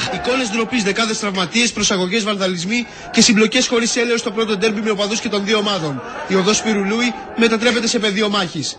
Εικόνες ντροπής, δεκάδες τραυματίες, προσαγωγές, βανδαλισμοί και συμπλοκές χωρίς έλεος στο πρώτο ντέρμπι με οπαδούς και των δύο ομάδων. Η οδός Σπυρουλούη μετατρέπεται σε πεδίο μάχης.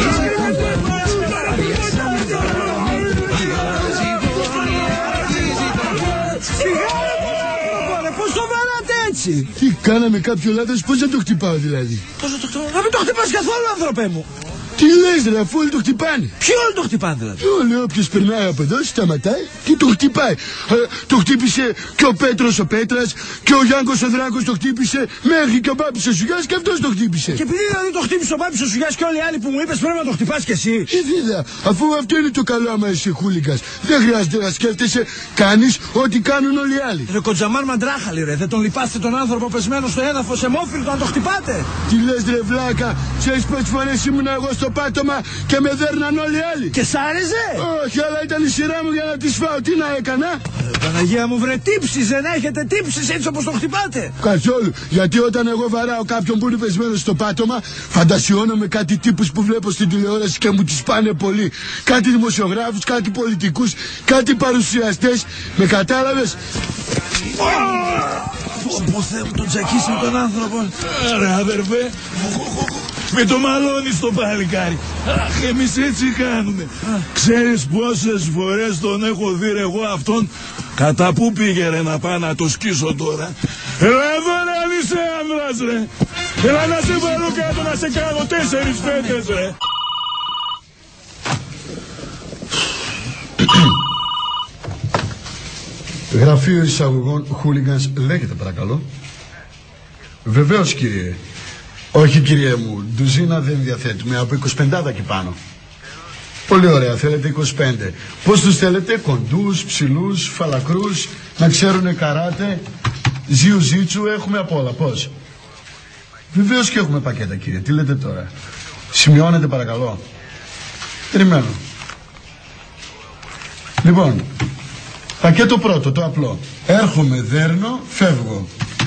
Τι κάναμε κάποιο λάθος, πώς να το χτυπάω δηλαδή? Πώς να το χτυπάω? Να μην το χτυπάς καθόλου, άνθρωπε μου. Τι λες ρε, αφού όλοι το χτυπάνε? Ποιοι όλοι το χτυπάνε δηλαδή? Όλοι, όποιος περνάει από εδώ σταματάει και το χτυπάει. Το χτύπησε και ο Πέτρος ο Πέτρας και ο Γιάνκος ο Δράκος το χτύπησε, μέχρι και ο Πάπης ο Σουγιάς και αυτός το χτύπησε. Και επειδή δηλαδή το χτύπησε ο Πάπης ο Σουγιάς και όλοι οι άλλοι που μου είπες, πρέπει να το χτυπάς κι εσύ. Είδα, αφού αυτό είναι το καλό άμα είσαι χούλιγκας. Δεν χρειάζεται να σκέφτεσαι, κάνεις ό,τι κάνουν όλοι οι άλλοι. Ρε Κοντζαμάν μαντράχαλη ρε, δεν τον λυπάστε τον άνθρωπο πεσμένο στο έδαφος αιμόφυλτο να το χτυπάτε? Τι λες ρε βλάκα, ξέρεις πόσες φορές ήμουν εγώ στο πάτωμα και με δέρναν όλοι οι άλλοι? Και σ' άρεσε? Όχι, αλλά ήταν η σειρά μου για να τις φάω, τι να έκανα? Παναγία μου βρε, τύψεις, δεν έχετε τύψεις έτσι όπως το χτυπάτε? Καθόλου, γιατί όταν εγώ βαράω κάποιον που είναι πεσμένο στο πάτωμα, φαντασιώνομαι κάτι τύπους που βλέπω στην τηλεόραση και μου τις πάνε πολύ. Κάτι δημοσιογράφους, κάτι πολιτικούς, κάτι παρουσιαστές, με κατάλαβες? Πω Θεέ μου, τον τζακίσει τον άνθρωπο. Άρα αδερφέ, με το μαλώνεις το παλικάρι. Αχ, εμείς έτσι κάνουμε. Ξέρεις πόσες φορές τον έχω δει ρε εγώ αυτόν? Κατά πού πήγε ρε να πάω να το σκίσω τώρα? Έλα εδώ ρε αν είσαι άνδρας ρε. Έλα να σε βάλω κάτω να σε κάνω 4 φέτες ρε. Γραφείο εισαγωγών Hooligans λέγεται παρακαλώ. Βεβαίως κύριε. Όχι κύριε μου, ντουζίνα δεν διαθέτουμε, από 25 και πάνω. Πολύ ωραία, θέλετε 25. Πώς τους θέλετε? Κοντούς, ψηλούς, φαλακρούς, να ξέρουνε καράτε, ζιουζίτσου, έχουμε απ' όλα. Πώς? Βεβαίως και έχουμε πακέτα κύριε, τι λέτε τώρα? Σημειώνετε παρακαλώ. Περιμένω. Λοιπόν, πακέτο πρώτο, το απλό. Έρχομαι, δέρνω, φεύγω.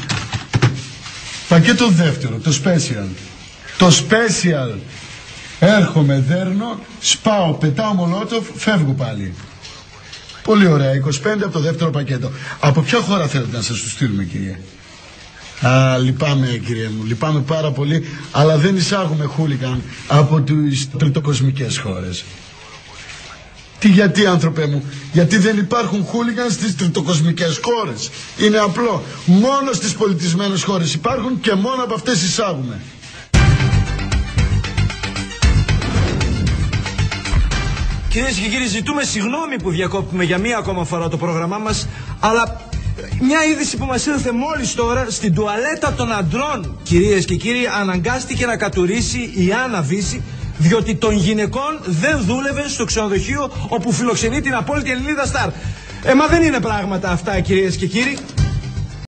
Πακέτο δεύτερο, το special. Το special. Έρχομαι, δέρνω, σπάω, πετάω μολότοφ, φεύγω πάλι. Πολύ ωραία, 25 από το δεύτερο πακέτο. Από ποια χώρα θέλετε να σας το στείλουμε κύριε? Λυπάμαι κύριε μου, λυπάμαι πάρα πολύ, αλλά δεν εισάγουμε χούλιγκαν από τις τριτοκοσμικές χώρες. Τι γιατί άνθρωπε μου? Γιατί δεν υπάρχουν χούλιγκαν στις τριτοκοσμικές χώρες. Είναι απλό. Μόνο στις πολιτισμένες χώρες υπάρχουν και μόνο από αυτές εισάγουμε. Κυρίες και κύριοι, ζητούμε συγγνώμη που διακόπτουμε για μία ακόμα φορά το πρόγραμμά μας, αλλά μια είδηση που μας ήρθε μόλις τώρα, στην τουαλέτα των αντρών, κυρίες και κύριοι, αναγκάστηκε να κατουρίσει η Άννα Βύση, διότι των γυναικών δεν δούλευε στο ξενοδοχείο όπου φιλοξενεί την απόλυτη Ελληνίδα Σταρ. Μα δεν είναι πράγματα αυτά κυρίες και κύριοι.